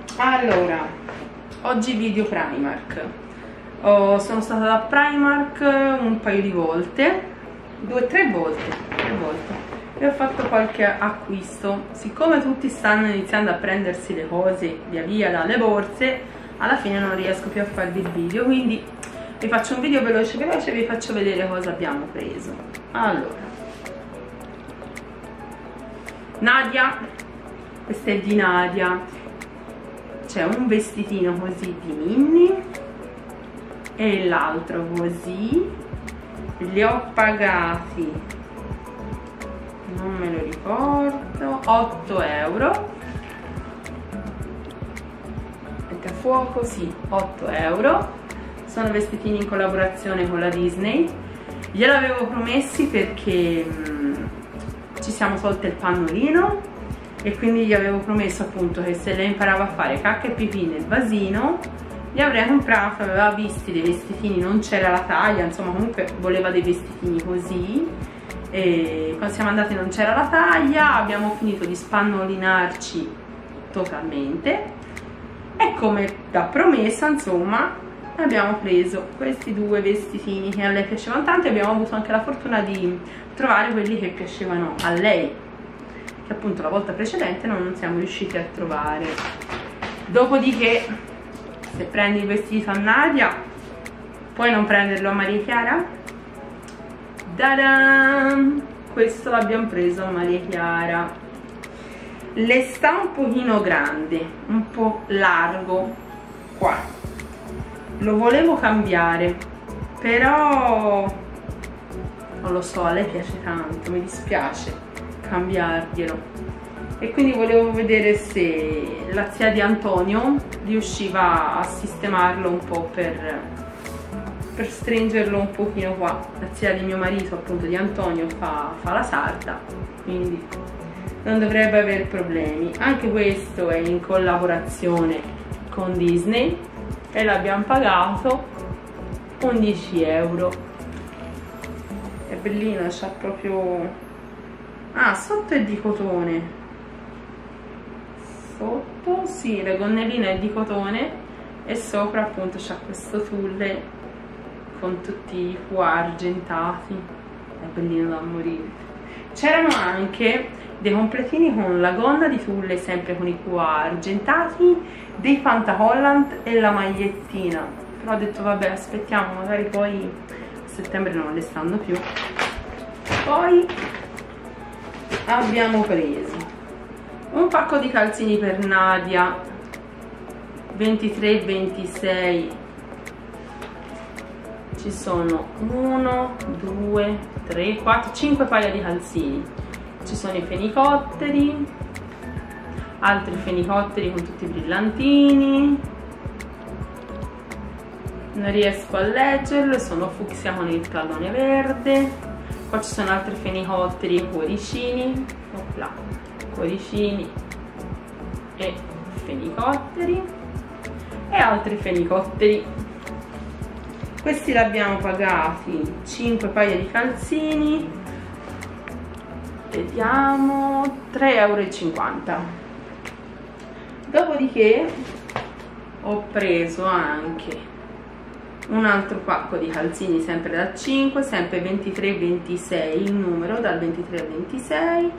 Allora, oggi video Primark. Sono stata da Primark un paio di volte, tre volte e ho fatto qualche acquisto. Siccome tutti stanno iniziando a prendersi le cose via via dalle borse, alla fine non riesco più a farvi il video, quindi vi faccio un video veloce e vi faccio vedere cosa abbiamo preso. Allora, Nadia, questa è di Nadia, c'è un vestitino così di Minnie e l'altro così. Li ho pagati, non me lo ricordo, 8 euro. Mette a fuoco, sì, 8 euro. Sono vestitini in collaborazione con la Disney. Gliel'avevo promessi perché ci siamo tolte il pannolino e quindi gli avevo promesso appunto che se lei imparava a fare cacca e pipì nel vasino gli avrei comprato. Aveva visti dei vestitini, non c'era la taglia, insomma comunque voleva dei vestitini così, e quando siamo andati non c'era la taglia, abbiamo finito di spannolinarci totalmente e come da promessa insomma abbiamo preso questi due vestitini che a lei piacevano tanto e abbiamo avuto anche la fortuna di trovare quelli che piacevano a lei, che appunto la volta precedente non siamo riusciti a trovare. Dopodiché, se prendi il vestito a Nadia, puoi non prenderlo a Maria Chiara? Ta-da! Questo l'abbiamo preso a Maria Chiara. Le sta un pochino grande, un po' largo qua. Lo volevo cambiare, però non lo so, a lei piace tanto, mi dispiace cambiarglielo, e quindi volevo vedere se la zia di Antonio riusciva a sistemarlo un po' per stringerlo un pochino qua. La zia di mio marito, appunto di Antonio, fa la sarda, quindi non dovrebbe avere problemi. Anche questo è in collaborazione con Disney e l'abbiamo pagato 11 euro. È bellino, c'ha proprio... Ah, sotto è di cotone. Sotto, sì, la gonnellina è di cotone e sopra appunto c'ha questo tulle con tutti i qua argentati. È bellino da morire. C'erano anche dei completini con la gonna di tulle, sempre con i qua argentati, dei Pantaholland e la magliettina. Però ho detto vabbè, aspettiamo, magari poi a settembre non le stanno più. Poi abbiamo preso un pacco di calzini per Nadia 23 26. Ci sono 1 2 3 4 5 paia di calzini. Ci sono i fenicotteri, altri fenicotteri con tutti i brillantini, non riesco a leggerlo, sono fucsia con il tallone verde. Qua ci sono altri fenicotteri e cuoricini, opla, cuoricini e fenicotteri e altri fenicotteri. Questi li abbiamo pagati 5 paia di calzini, vediamo, 3,50 euro. Dopodiché ho preso anche un altro pacco di calzini sempre da 5, sempre 23-26 il numero, dal 23 al 26.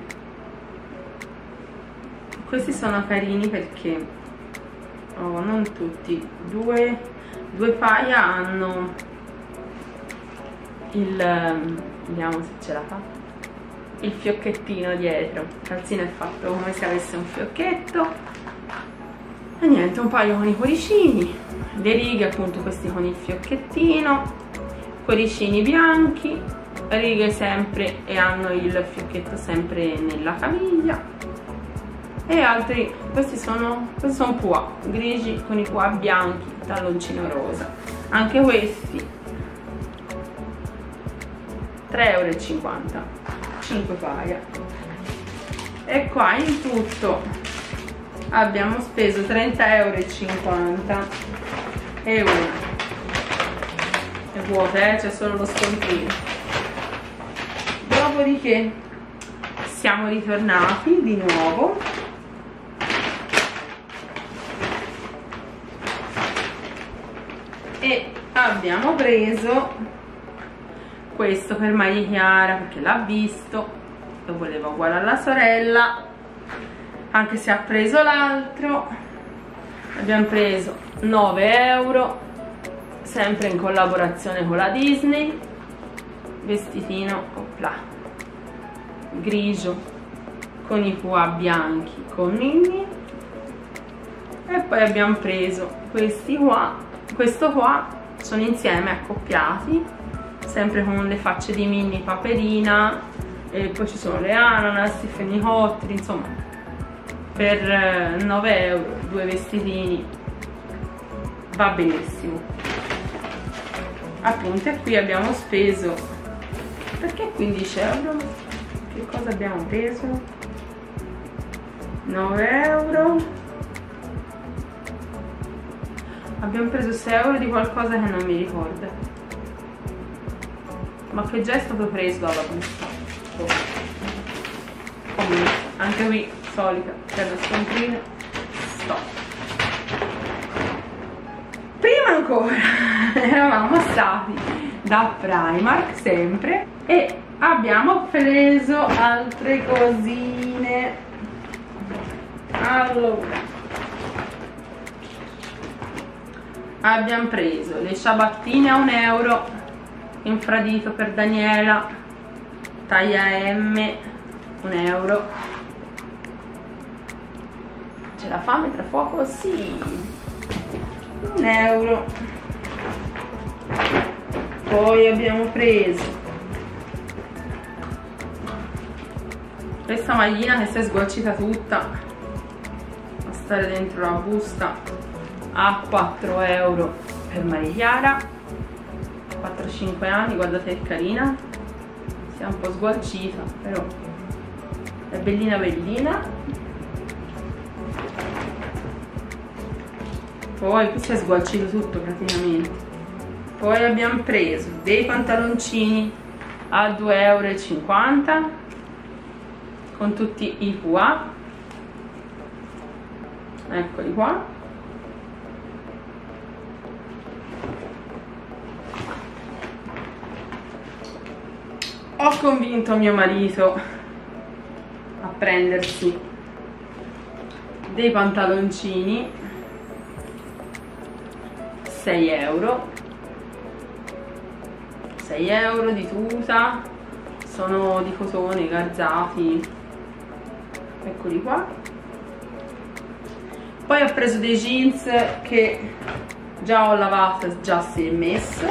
Questi sono carini perché non tutti, due paia hanno il, vediamo se ce la fa, il fiocchettino dietro. Il calzino è fatto come se avesse un fiocchetto e niente, un paio con i cuoricini, le righe appunto questi con il fiocchettino, cuoricini bianchi, righe sempre e hanno il fiocchetto sempre nella caviglia, e altri, questi sono pois grigi con i qua bianchi, talloncino rosa. Anche questi 3,50 euro, 5 paia. E qua in tutto abbiamo speso 30,50 euro e una è vuota, c'è solo lo scontrino. Dopodiché siamo ritornati di nuovo E abbiamo preso questo per maglia Chiara perché l'ha visto, lo voleva uguale alla sorella, anche se ha preso l'altro. Abbiamo preso 9 euro, sempre in collaborazione con la Disney, vestitino opla, grigio con i qua bianchi con Minnie. E poi abbiamo preso questi qua, questo qua sono insieme accoppiati, sempre con le facce di Minnie, Paperina, e poi ci sono le ananas, i fenicotteri, insomma per 9 euro due vestitini va benissimo. Appunto, e qui abbiamo speso, perché 15 euro? Che cosa abbiamo preso? 9 euro. Abbiamo preso 6 euro di qualcosa che non mi ricordo, ma che già è stato preso dalla busta. Comunque, anche qui solita per le scontrine. Stop. Prima ancora eravamo stati da Primark sempre e abbiamo preso altre cosine. Allora, abbiamo preso le ciabattine a 1 euro, infradito per Daniela, taglia M, 1 euro. C'è la fame tra fuoco? Sì, 1 euro. Poi abbiamo preso questa maglina che si è sgualcita tutta a stare dentro la busta a 4 euro per Maria Chiara, 4-5 anni, guardate che carina, si è un po' sgualcita però è bellina bellina. Poi qui si è sgualcito tutto praticamente. Poi abbiamo preso dei pantaloncini a 2,50 euro con tutti i QA, eccoli qua. Ho convinto mio marito a prendersi dei pantaloncini, 6 euro, 6 euro di tuta, sono di cotone, garzati, eccoli qua. Poi ho preso dei jeans che già ho lavato, già si è messo,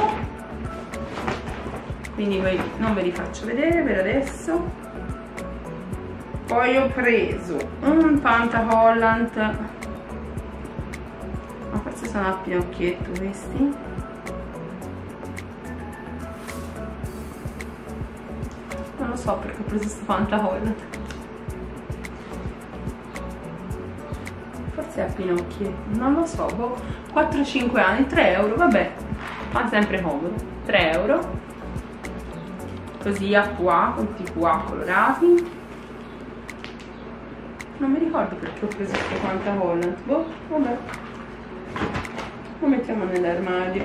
quindi non ve li faccio vedere per adesso. Poi ho preso un pantacollant, ma forse sono a pinocchietto questi, non lo so perché ho preso questo pantacollant, forse è a pinocchietto, non lo so, boh. 4-5 anni, 3 euro, vabbè, fa sempre comodo, 3 euro, così a qua, con tutti i qua colorati. Non mi ricordo perché ho preso questo pantacollant, boh, vabbè, lo mettiamo nell'armadio.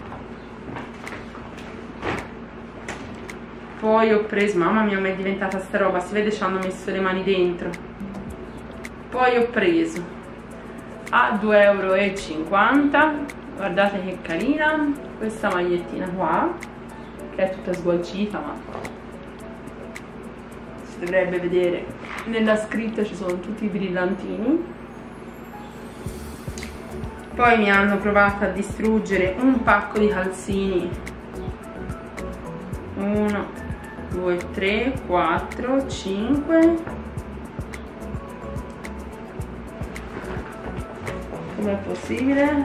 Poi ho preso, mamma mia, ma è diventata sta roba, si vede ci hanno messo le mani dentro. Poi ho preso a 2,50 euro, guardate che carina, questa magliettina qua, che è tutta sgualcita, ma si dovrebbe vedere, nella scritta ci sono tutti i brillantini. Poi mi hanno provato a distruggere un pacco di calzini, 1, 2, 3, 4, 5, com'è possibile?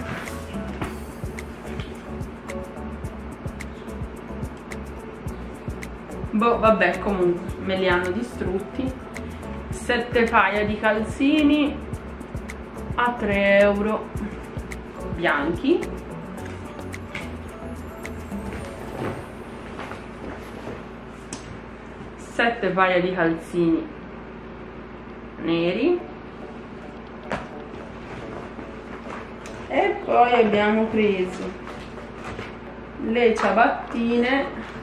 Boh, vabbè, comunque me li hanno distrutti. 7 paia di calzini a 3 euro bianchi. Sette paia di calzini neri. E poi abbiamo preso le ciabattine,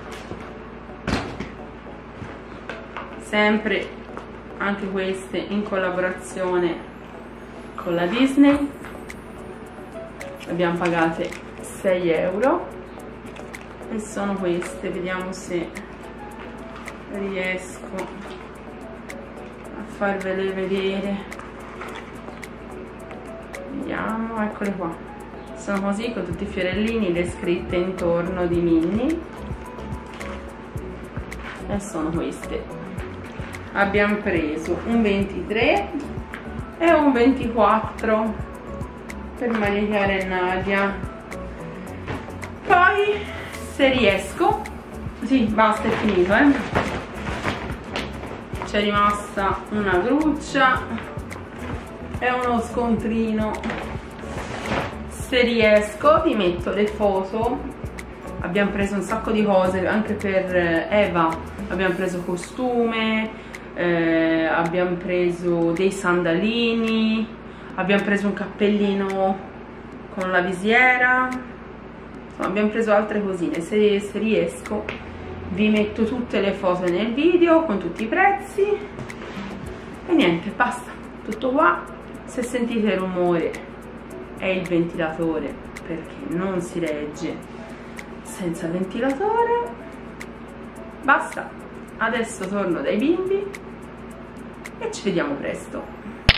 sempre anche queste in collaborazione con la Disney, abbiamo pagate 6 euro e sono queste, vediamo se riesco a farvele vedere, vediamo, eccole qua, sono così con tutti i fiorellini, le scritte intorno di Minnie, e sono queste. Abbiamo preso un 23 e un 24 per Maria Chiara e Nadia. Poi se riesco, sì, basta, è finito, c'è rimasta una gruccia e uno scontrino. Se riesco vi metto le foto. Abbiamo preso un sacco di cose anche per Eva, abbiamo preso costume, abbiamo preso dei sandalini, abbiamo preso un cappellino con la visiera, insomma abbiamo preso altre cosine. Se riesco vi metto tutte le foto nel video con tutti i prezzi e niente, basta, tutto qua. Se sentite rumore è il ventilatore, perché non si regge senza ventilatore. Basta, adesso torno dai bimbi e ci vediamo presto.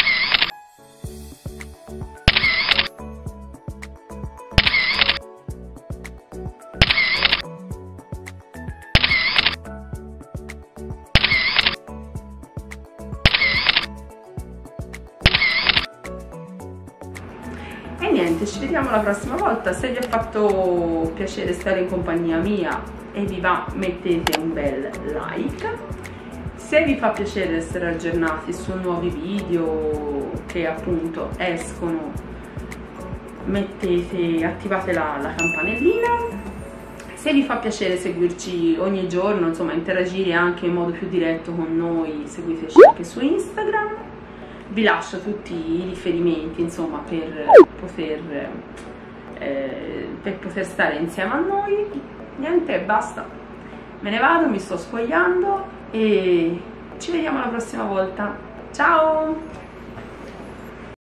E niente, ci vediamo la prossima volta. Se vi ha fatto piacere stare in compagnia mia e vi va, mettete un bel like. Se vi fa piacere essere aggiornati su nuovi video che appunto escono, attivate la campanellina. Se vi fa piacere seguirci ogni giorno, insomma interagire anche in modo più diretto con noi, seguiteci anche su Instagram. Vi lascio tutti i riferimenti, insomma, per poter stare insieme a noi. Niente, basta, me ne vado, mi sto spogliando e ci vediamo la prossima volta. Ciao!